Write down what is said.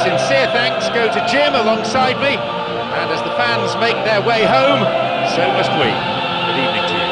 sincere thanks go to Jim alongside me, and as the fans make their way home, so must we. Good evening to you.